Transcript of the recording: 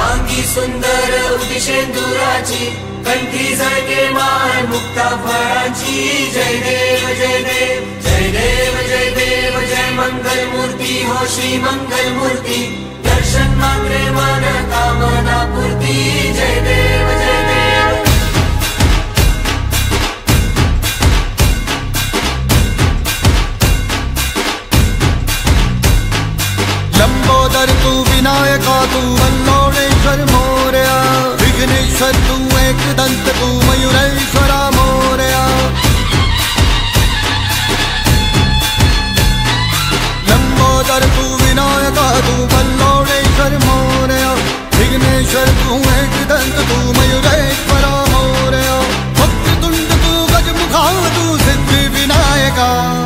अंगी सुंदर उदिशेंदुराची, कंठी झळके मान मुक्ता फळाची। जय देव जय देव जय देव जय देव जय मंगल मूर्ती हो श्री मंगल मूर्ती, दर्शन मात्रे मन कामना पूर्ती। जय देव जय देव। लंबोदर तू विनायका तू वल्लोळेश्वर मोरया, विघ्नेश्वर तू एकदंत तू मयूरेश्वरा मोरया। लंबोदर तू विनायका तू वल्लोळेश्वर मोरया, विघ्नेश्वर तू एकदंत तू मयूरेश्वरा मोरया। वक्रतुंड तू गजमुखा तू सिद्धि विनायका।